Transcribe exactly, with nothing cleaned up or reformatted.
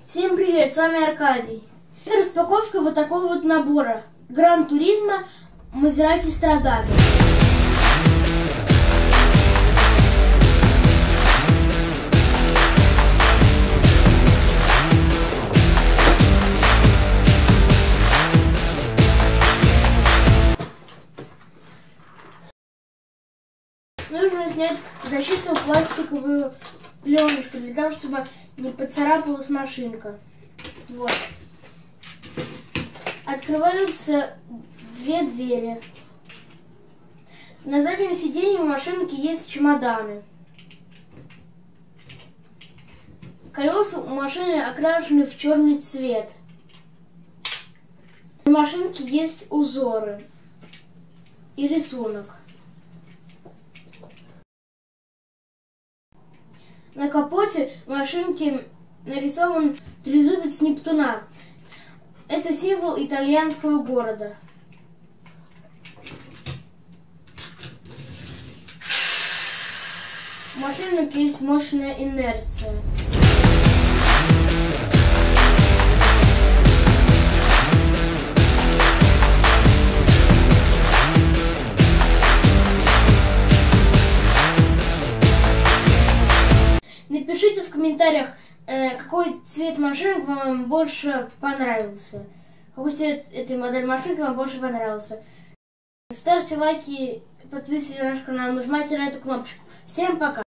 Всем привет, с вами Аркадий. Это распаковка вот такого вот набора Гран Туризмо Мазерати Страдато. Нужно снять защитную пластиковую пленочку для того, чтобы не поцарапалась машинка. Вот. Открываются две двери. На заднем сиденье у машинки есть чемоданы. Колеса у машины окрашены в черный цвет. На машинке есть узоры и рисунок. На капоте машинки нарисован трезубец Нептуна. Это символ итальянского города. У машинок есть мощная инерция. Напишите в комментариях, какой цвет машинок вам больше понравился. Какой цвет этой модели машинки вам больше понравился. Ставьте лайки, подписывайтесь на наш канал, нажимайте на эту кнопочку. Всем пока!